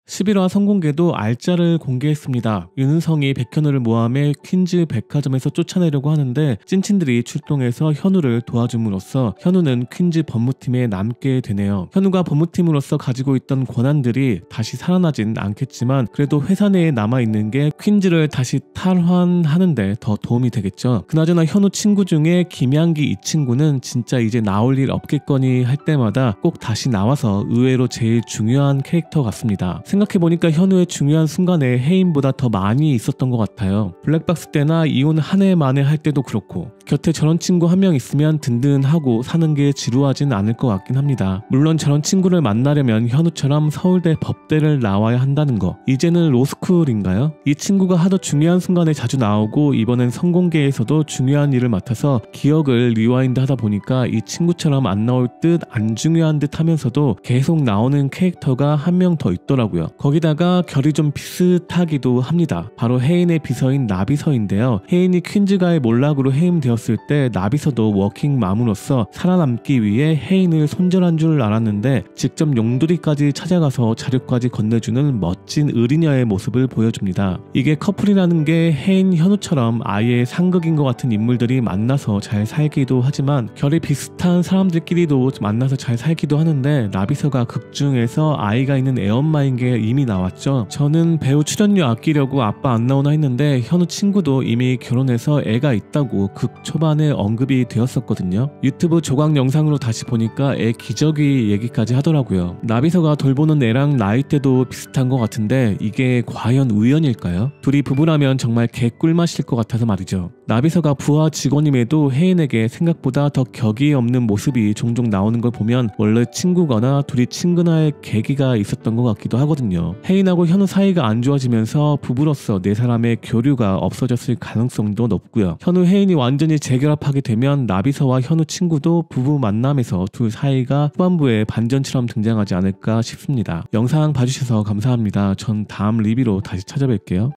11화 선공개도 알짜를 공개했습니다. 윤은성이 백현우를 모함해 퀸즈 백화점에서 쫓아내려고 하는데 찐친들이 출동해서 현우를 도와줌으로써 현우는 퀸즈 법무팀에 남게 되네요. 현우가 법무팀으로서 가지고 있던 권한들이 다시 살아나진 않겠지만 그래도 회사 내에 남아있는 게 퀸즈를 다시 탈환하는데 더 도움이 되겠죠. 그나저나 현우 친구 중에 김양기 이 친구는 진짜 이제 나올 일 없겠거니 할 때마다 꼭 다시 나와서 의외로 제일 중요한 캐릭터 같습니다. 생각해보니까 현우의 중요한 순간에 혜인보다 더 많이 있었던 것 같아요. 블랙박스 때나 이혼 한 해 만에 할 때도 그렇고 곁에 저런 친구 한 명 있으면 든든하고 사는 게 지루하진 않을 것 같긴 합니다. 물론 저런 친구를 만나려면 현우처럼 서울대 법대를 나와야 한다는 거. 이제는 로스쿨인가요? 이 친구가 하도 중요한 순간에 자주 나오고 이번엔 선공개에서도 중요한 일을 맡아서 기억을 리와인드 하다 보니까 이 친구처럼 안 나올 듯 안 중요한 듯 하면서도 계속 나오는 캐릭터가 한 명 더 있더라고요. 거기다가 결이 좀 비슷하기도 합니다. 바로 혜인의 비서인 나비서인데요. 혜인이 퀸즈가의 몰락으로 해임되었을 때 나비서도 워킹맘으로서 살아남기 위해 혜인을 손절한 줄 알았는데 직접 용두리까지 찾아가서 자료까지 건네주는 멋진 의리녀의 모습을 보여줍니다. 이게 커플이라는 게 혜인, 현우처럼 아예 상극인 것 같은 인물들이 만나서 잘 살기도 하지만 결이 비슷한 사람들끼리도 만나서 잘 살기도 하는데 나비서가 극중에서 아이가 있는 애엄마인 게 이미 나왔죠. 저는 배우 출연료 아끼려고 아빠 안 나오나 했는데 현우 친구도 이미 결혼해서 애가 있다고 극 초반에 언급이 되었었거든요. 유튜브 조각 영상으로 다시 보니까 애 기저귀 얘기까지 하더라고요. 나비서가 돌보는 애랑 나이대도 비슷한 것 같은데 이게 과연 우연일까요? 둘이 부부라면 정말 개꿀맛일 것 같아서 말이죠. 나비서가 부하 직원임에도 혜인에게 생각보다 더 격이 없는 모습이 종종 나오는 걸 보면 원래 친구거나 둘이 친근할 계기가 있었던 것 같기도 하거든요. 혜인하고 현우 사이가 안 좋아지면서 부부로서 네 사람의 교류가 없어졌을 가능성도 높고요. 현우 혜인이 완전히 재결합하게 되면 나비서와 현우 친구도 부부 만남에서 둘 사이가 후반부에 반전처럼 등장하지 않을까 싶습니다. 영상 봐주셔서 감사합니다. 전 다음 리뷰로 다시 찾아뵐게요.